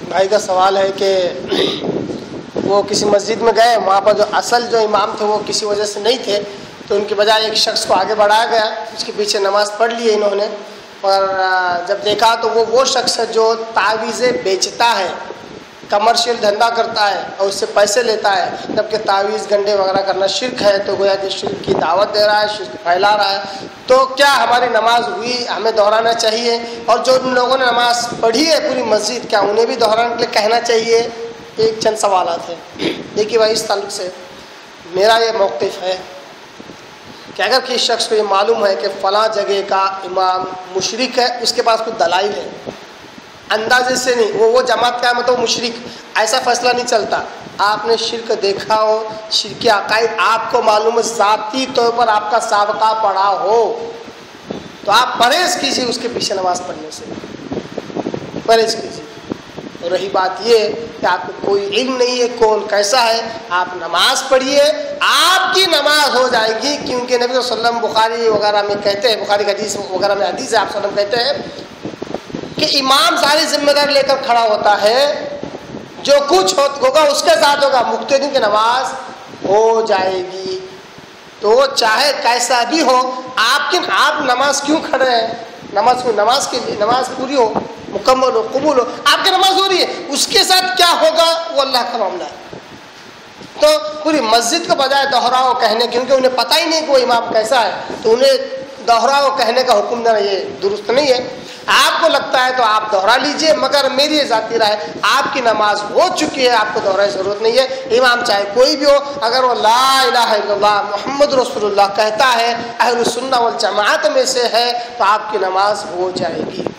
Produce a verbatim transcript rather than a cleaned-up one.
بھائی کا سوال ہے کہ وہ کسی مسجد میں گئے، وہاں پر جو اصل جو امام تھے وہ کسی وجہ سے نہیں تھے، تو ان کے بجائے ایک شخص کو آگے بڑھایا گیا، اس کے پیچھے نماز پڑھ لی انہوں نے، اور جب دیکھا تو وہ وہ شخص ہے جو تعویذیں بیچتا ہے، کمرشل دھندا کرتا ہے اور اس سے پیسے لیتا ہے، جبکہ تعویذ گنڈے وغیرہ کرنا شرک ہے، تو گویا کہ شرک کی دعوت دے رہا ہے، شرک پھیلا رہا ہے۔ تو کیا ہماری نماز ہوئی، ہمیں دہرانا چاہیے؟ اور جو ان لوگوں نے نماز پڑھی ہے پوری مسجد، کیا انہیں بھی دہرانے کے لیے کہنا چاہیے؟ ایک چند سوالات ہیں۔ دیکھیے بھائی، اس تعلق سے میرا یہ موقف ہے کہ اگر کسی شخص کو یہ معلوم ہے کہ فلاں جگہ کا امام مشرک ہے، اس کے پاس کچھ دلائل ہے، اندازے سے نہیں، وہ وہ جماعت کا ہے مطلب مشرک، ایسا فیصلہ نہیں چلتا۔ آپ نے شرک دیکھا ہو، شرک عقائد آپ کو معلوم ہے، ذاتی طور پر آپ کا سابقہ پڑا ہو، تو آپ پرہیز کیجیے اس کے پیچھے نماز پڑھنے سے، پرہیز کیجیے۔ اور رہی بات یہ کہ آپ کو کوئی علم نہیں ہے کون کیسا ہے، آپ نماز پڑھیے، آپ کی نماز ہو جائے گی، کیونکہ نبی صلی اللہ علیہ وسلم بخاری وغیرہ میں کہتے ہیں، بخاری کی حدیث وغیرہ میں حدیث ہے، آپ صلی اللہ علیہ وسلم کہتے ہیں کہ امام ساری ذمہ داری لے کر کھڑا ہوتا ہے، جو کچھ ہوگا اس کے ساتھ ہوگا، مقتدی کی نماز ہو جائے گی۔ تو چاہے کیسا بھی ہو، آپ کی آپ نماز کیوں کھڑے ہیں؟ نماز کو نماز کے لیے، نماز پوری ہو، مکمل ہو، قبول ہو، آپ کی نماز ہو رہی ہے، اس کے ساتھ کیا ہوگا وہ اللہ کا معاملہ ہے۔ تو پوری مسجد کو بجائے دہراؤ کہنے، کیونکہ انہیں پتہ ہی نہیں کہ وہ امام کیسا ہے، تو انہیں دہراؤ کہنے کا حکم دینا یہ درست نہیں ہے۔ آپ کو لگتا ہے تو آپ دوہرا لیجئے، مگر میری ذاتی رائے، آپ کی نماز ہو چکی ہے، آپ کو دوہرانے کی ضرورت نہیں ہے۔ امام چاہے کوئی بھی ہو، اگر وہ لا الہ الا اللہ محمد رسول اللہ کہتا ہے، اہل السنہ والجماعت میں سے ہے، تو آپ کی نماز ہو جائے گی۔